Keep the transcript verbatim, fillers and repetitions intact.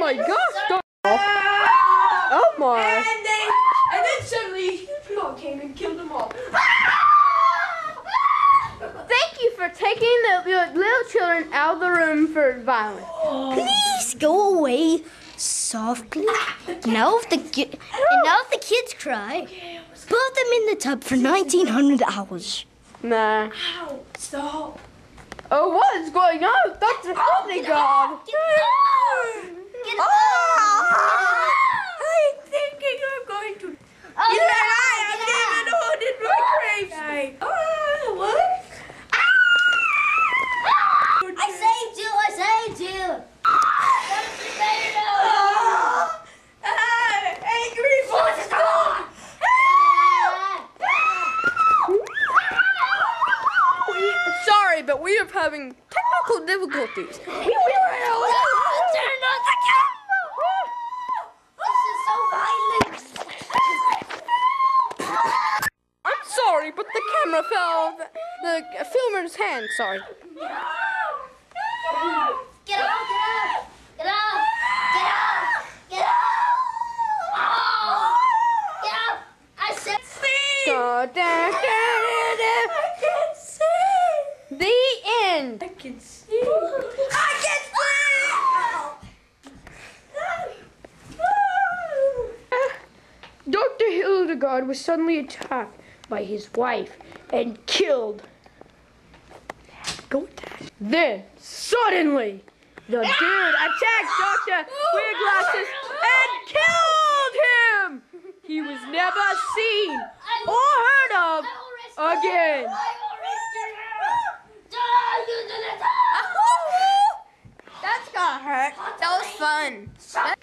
my gosh! Oh my! And then, and then suddenly, the dog came and killed them all. Thank you for taking the little children out of the room for violence. Please go away softly. Now if the ki- and now if the kids cry, put them in the tub for nineteen hundred hours. Nah. Ow, stop. Oh, what is going on? Doctor Oh my God! Get off! Get off! Oh, I'm thinking I'm going to. Oh, Yeah, no, I am get even haunted my grave. Oh, what? I saved you! I saved you! Ah, ah, angry voices. We, sorry, but we are having technical difficulties. We will. Turn on the camera! This is so violent! I'm sorry, but the camera fell off the filmer's hand. Sorry. Get off! Get off! Get off! Get off! Get off! Get off! I said Da, da, da, da, da. I can see. The end. I can see. I can see. Doctor Hildegard was suddenly attacked by his wife and killed. Go with that. Then, suddenly, the dude attacked Doctor Weirdglasses and killed him! He was never seen or heard of again. That's gonna hurt. That was fun.